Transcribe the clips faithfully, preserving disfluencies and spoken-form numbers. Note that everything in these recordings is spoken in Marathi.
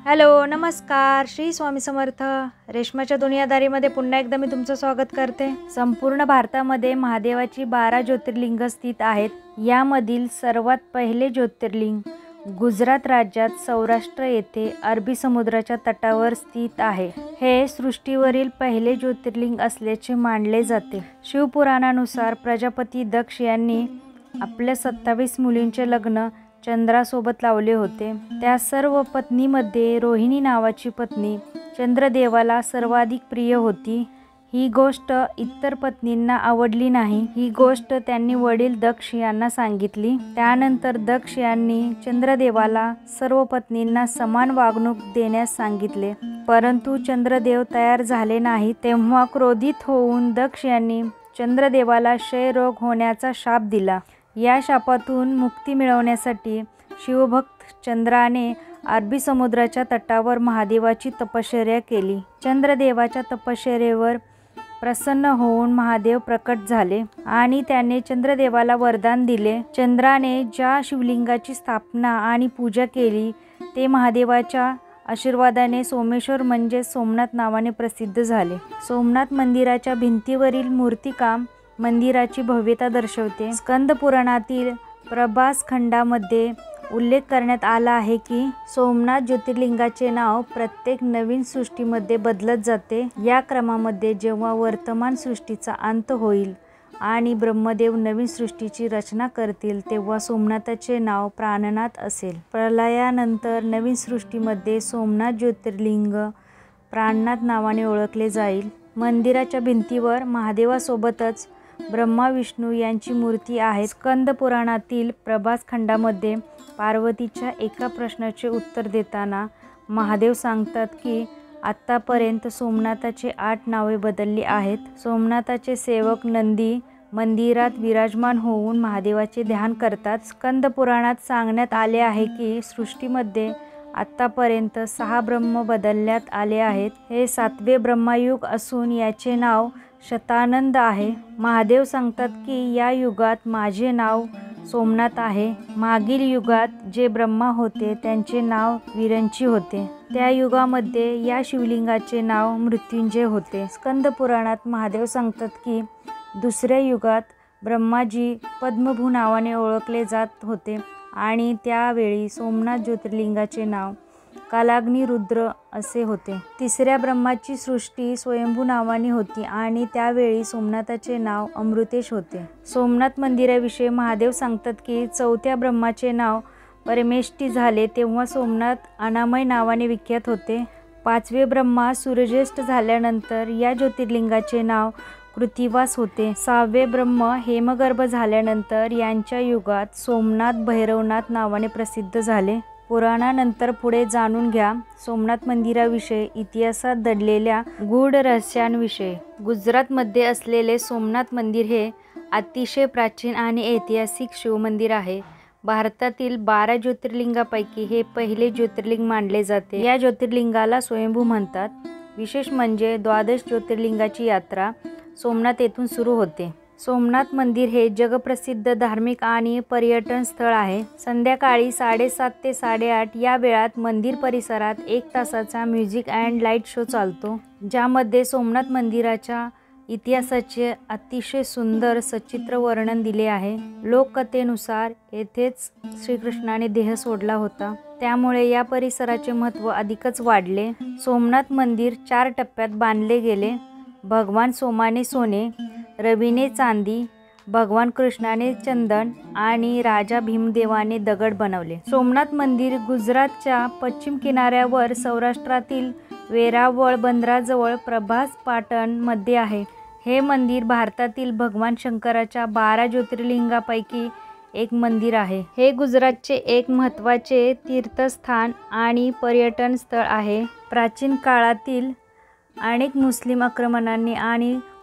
हॅलो, नमस्कार. श्री स्वामी समर्थ. रेश्माच्या दुनियादारीमध्ये पुन्हा एकदा मी तुमचं स्वागत करते. संपूर्ण भारतामध्ये महादेवाची बारा ज्योतिर्लिंग स्थित आहेत. यामधील सर्वात पहिले ज्योतिर्लिंग गुजरात राज्यात सौराष्ट्र येथे अरबी समुद्राच्या तटावर स्थित आहे. हे सृष्टीवरील पहिले ज्योतिर्लिंग असल्याचे मानले जाते. शिवपुराणानुसार प्रजापती दक्ष यांनी आपल्या सत्तावीस मुलींचे लग्न चंद्रासोबत लावले होते. त्या सर्व पत्नीमध्ये रोहिणी नावाची पत्नी चंद्रदेवाला सर्वाधिक प्रिय होती. ही गोष्ट इतर पत्नींना आवडली नाही. ही गोष्ट त्यांनी वडील दक्ष यांना सांगितली. त्यानंतर दक्ष यांनी चंद्रदेवाला सर्व पत्नींना समान वागणूक देण्यास सांगितले, परंतु चंद्रदेव तयार झाले नाही. तेव्हा क्रोधित होऊन दक्ष यांनी चंद्रदेवाला क्षयरोग होण्याचा शाप दिला. या शापातून मुक्ती मिळवण्यासाठी शिवभक्त चंद्राने अरबी समुद्राच्या तटावर महादेवाची तपश्चर्या केली. चंद्रदेवाच्या तपश्चर्येवर प्रसन्न होऊन महादेव प्रकट झाले आणि त्याने चंद्रदेवाला वरदान दिले. चंद्राने ज्या शिवलिंगाची स्थापना आणि पूजा केली ते महादेवाच्या आशीर्वादाने सोमेश्वर म्हणजे सोमनाथ नावाने प्रसिद्ध झाले. सोमनाथ मंदिराच्या भिंतीवरील मूर्तिकाम मंदिराची भव्यता दर्शवते. स्कंद पुराणातील प्रभास खंडामध्ये उल्लेख करण्यात आला आहे की सोमनाथ ज्योतिर्लिंगाचे नाव प्रत्येक नवीन सृष्टीमध्ये बदलत जाते. या क्रमामध्ये जेव्हा वर्तमान सृष्टीचा अंत होईल आणि ब्रह्मदेव नवीन सृष्टीची रचना करतील तेव्हा सोमनाथाचे नाव प्राणनाथ असेल. प्रलयानंतर नवीन सृष्टीमध्ये सोमनाथ ज्योतिर्लिंग प्राणनाथ नावाने ओळखले जाईल. मंदिराच्या भिंतीवर महादेवासोबतच ब्रह्मा विष्णू यांची मूर्ती आहे. स्कंद पुराणातील प्रभास खंडामध्ये पार्वतीच्या एका प्रश्नाचे उत्तर देताना महादेव सांगतात की आत्तापर्यंत सोमनाथाचे आठ नावे बदलली आहेत. सोमनाथाचे सेवक नंदी मंदिरात विराजमान होऊन महादेवाचे ध्यान करतात. स्कंद पुराणात सांगण्यात आले आहे की सृष्टीमध्ये आत्तापर्यंत सहा ब्रह्म बदलण्यात आले आहेत. हे सातवे ब्रह्मयुग असून याचे नाव शतानंद आहे. महादेव सांगतात की या युगात माझे नाव सोमनाथ आहे. मागील युगात जे ब्रह्मा होते त्यांचे नाव विरंची होते. त्या युगामध्ये या शिवलिंगाचे नाव मृत्युंजय होते. स्कंद पुराणात महादेव सांगतात की दुसऱ्या युगात ब्रह्माजी पद्मभू नावाने ओळखले जात होते आणि त्यावेळी सोमनाथ ज्योतिर्लिंगाचे नाव कालाग्निरुद्र असे होते. तिसऱ्या ब्रह्माची सृष्टी स्वयंभू नावाने होती आणि त्यावेळी सोमनाथाचे नाव अमृतेश होते. सोमनाथ मंदिराविषयी महादेव सांगतात की चौथ्या ब्रह्माचे नाव परमेष्ठी झाले तेव्हा सोमनाथ अनामय नावाने विख्यात होते. पाचवे ब्रह्मा सूर्यज्येष्ठ झाल्यानंतर या ज्योतिर्लिंगाचे नाव कृत्तिवास होते. सहावे ब्रह्म हेमगर्भ झाल्यानंतर यांच्या युगात सोमनाथ भैरवनाथ नावाने प्रसिद्ध झाले. पुराणानंतर पुढे जाणून घ्या सोमनाथ मंदिराविषयी इतिहासात दडलेल्या गूढ रहस्यांविषयी. गुजरातमध्ये असलेले सोमनाथ मंदिर हे अतिशय प्राचीन आणि ऐतिहासिक शिवमंदिर आहे. भारतातील बारा ज्योतिर्लिंगापैकी हे पहिले ज्योतिर्लिंग मानले जाते. या ज्योतिर्लिंगाला स्वयंभू म्हणतात. विशेष म्हणजे द्वादश ज्योतिर्लिंगाची यात्रा सोमनाथ येथून सुरू होते. सोमनाथ मंदिर हे जगप्रसिद्ध धार्मिक आणि पर्यटन स्थळ आहे. संध्याकाळी साडेसात ते साडेआठ या वेळात मंदिर परिसरात एक तासाचा म्युझिक अँड लाईट शो चालतो, ज्यामध्ये सोमनाथ मंदिराच्या इतिहासाचे अतिशय सुंदर सचित्र वर्णन दिले आहे. लोककथेनुसार येथेच श्रीकृष्णाने देह सोडला होता, त्यामुळे या परिसराचे महत्त्व अधिकच वाढले. सोमनाथ मंदिर चार टप्प्यात बांधले गेले. भगवान सोमाने सोने, रवीने चांदी, भगवान कृष्णाने चंदन आणि राजा भीमदेवाने दगड बनवले. सोमनाथ मंदिर गुजरातच्या पश्चिम किनाऱ्यावर सौराष्ट्रातील वेरावळ बंदराजवळ प्रभास पाटणमध्ये आहे. हे मंदिर भारतातील भगवान शंकराच्या बारा ज्योतिर्लिंगापैकी एक मंदिर आहे. हे गुजरातचे एक महत्त्वाचे तीर्थस्थान आणि पर्यटन स्थळ आहे. प्राचीन काळातील अनेक मुस्लिम आक्रमणांनी आणि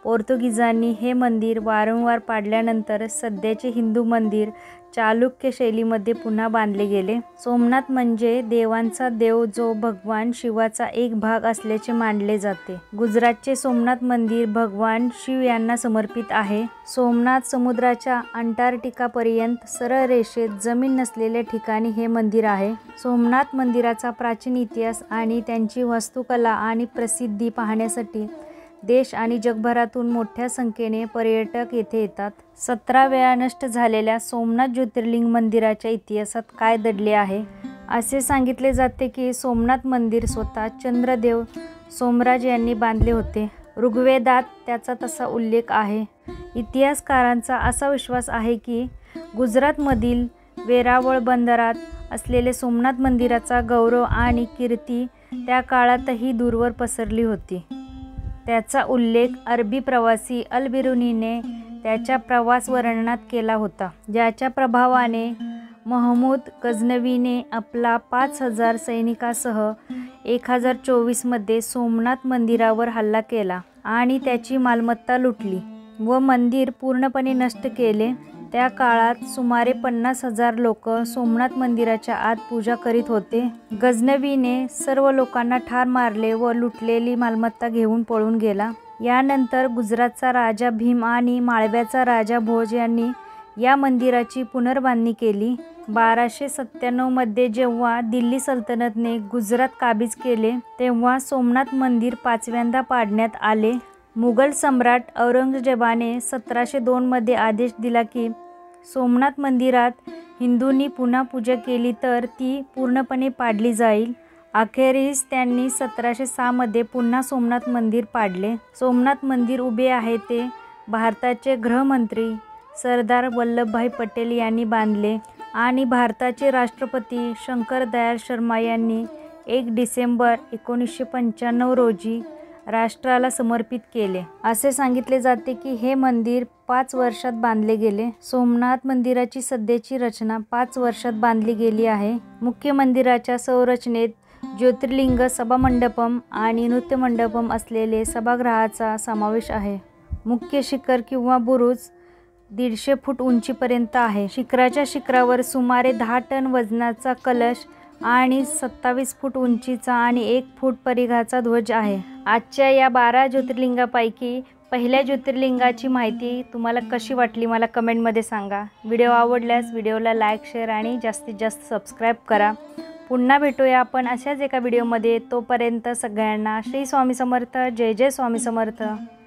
पोर्तुगीजांनी हे मंदिर वारंवार पाडल्यानंतर सध्याचे हिंदू मंदिर चालुक्य शैलीमध्ये पुन्हा बांधले गेले। सोमनाथ म्हणजे देवांचा देव जो भगवान शिवाचा एक भाग असल्याचे मानले जाते। गुजरातचे सोमनाथ मंदिर भगवान शिव यांना समर्पित आहे। सोमनाथ समुद्राच्या अंटार्क्टिकापर्यंत सरळ रेषेत जमीन नसलेल्या ठिकाणी हे मंदिर आहे। सोमनाथ मंदिराचा प्राचीन इतिहास आणि त्यांची वास्तुकला आणि प्रसिद्धी पाहण्यासाठी देश आणि जगभरातून मोठ्या संख्येने पर्यटक येथे येतात। सतरा वेळा नष्ट झालेल्या सोमनाथ ज्योतिर्लिंग मंदिराच्या इतिहासात काय दडले आहे? असे सांगितले जाते की सोमनाथ मंदिर स्वतः चंद्रदेव सोमराज यांनी बांधले होते। ऋग्वेदात त्याचा तसा उल्लेख आहे। इतिहासकारांचा असा विश्वास आहे की गुजरातमधील वेरावळ बंदरात असलेले सोमनाथ मंदिराचा गौरव आणि कीर्ती त्या काळातही दूरवर पसरली होती। त्याचा उल्लेख अरबी प्रवासी अल बिरुनीने त्याच्या प्रवास वर्णनात केला होता, ज्याच्या प्रभावाने महमूद गझनवीने आपला पाच हजार सैनिकासह एक हजार चोवीसमध्ये सोमनाथ मंदिरावर हल्ला केला आणि त्याची मालमत्ता लुटली व मंदिर पूर्णपणे नष्ट केले। त्या काळात सुमारे पन्नास हजार लोक सोमनाथ मंदिराच्या आत पूजा करीत होते। गझनवीने सर्व लोकांना ठार मारले व लुटलेली मालमत्ता घेऊन पळून गेला। यानंतर गुजरातचा राजा भीम आणि माळव्याचा राजा भोज यांनी या मंदिराची पुनर्बांधणी केली। बाराशे सत्त्याण्णव मध्ये जेव्हा दिल्ली सल्तनतने गुजरात काबीज केले तेव्हा सोमनाथ मंदिर पाचव्यांदा पाडण्यात आले। मुघल सम्राट औरंगजेबाने सतराशे दोन मध्ये आदेश दिला की सोमनाथ मंदिरात हिंदूंनी पुन्हा पूजा केली तर ती पूर्णपणे पाडली जाईल। अखेरीस त्यांनी सतराशे सहा मध्ये पुन्हा सोमनाथ मंदिर पाडले। सोमनाथ मंदिर उभे आहे ते भारताचे गृहमंत्री सरदार वल्लभभाई पटेल यांनी बांधले आणि भारताचे राष्ट्रपती शंकर दयाळ शर्मा यांनी एक डिसेंबर एकोणीसशे पंच्याण्णव रोजी राष्ट्राला समर्पित केले। असे सांगितले जाते की हे मंदिर पाच वर्षात बांधले गेले। सोमनाथ मंदिराची सध्याची रचना पाच वर्षात बांधली गेली आहे। मुख्य मंदिराच्या संरचनेत ज्योतिर्लिंग सभामंडपम आणि नृत्यमंडपम असलेले सभागृहाचा समावेश आहे। मुख्य शिखर किंवा बुरुज दीडशे फूट उंचीपर्यंत आहे। शिखराच्या शिखरावर सुमारे दहा टन वजनाचा कलश आणि सत्तावीस फूट उंचीचा आणि एक फूट परिघाचा ध्वज आहे। आजच्या या बारा ज्योतिर्लिंगापैकी पहिल्या ज्योतिर्लिंगाची माहिती तुम्हाला कशी वाटली मला कमेंटमध्ये सांगा। व्हिडिओ आवडल्यास व्हिडिओला लाईक शेअर आणि जास्तीत जास्त सबस्क्राईब करा। पुन्हा भेटूया आपण अशाच एका व्हिडिओमध्ये। तोपर्यंत सगळ्यांना श्री स्वामी समर्थ। जय जय स्वामी समर्थ।